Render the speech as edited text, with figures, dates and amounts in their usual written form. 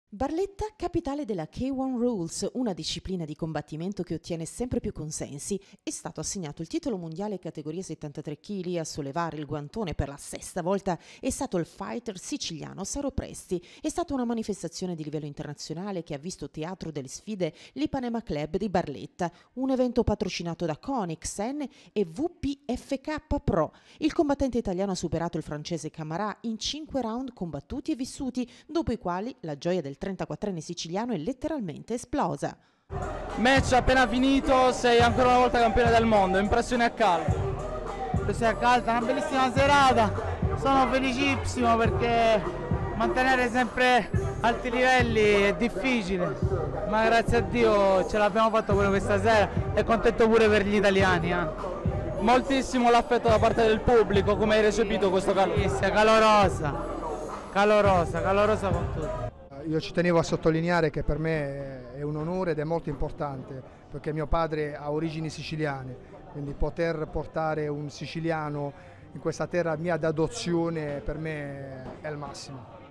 Barletta, capitale della K1 Rules, una disciplina di combattimento che ottiene sempre più consensi, è stato assegnato il titolo mondiale categoria 73 kg. A sollevare il guantone per la sesta volta è stato il fighter siciliano Saro Presti. È stata una manifestazione di livello internazionale che ha visto teatro delle sfide l'Ipanema Club di Barletta, un evento patrocinato da CONI, XN e WPFK Pro. Il combattente italiano ha superato il francese Camarà in 5 round combattuti e vissuti, dopo i quali la gioia del 34enne siciliano è letteralmente esplosa. Match appena finito, sei ancora una volta campione del mondo, impressioni a caldo. Impressioni a caldo, una bellissima serata, sono felicissimo perché mantenere sempre alti livelli è difficile, ma grazie a Dio ce l'abbiamo fatto pure questa sera e contento pure per gli italiani. Moltissimo l'affetto da parte del pubblico, come hai recepito questo calore? Calorosa con tutti. Io ci tenevo a sottolineare che per me è un onore ed è molto importante perché mio padre ha origini siciliane, quindi poter portare un siciliano in questa terra mia d'adozione per me è il massimo.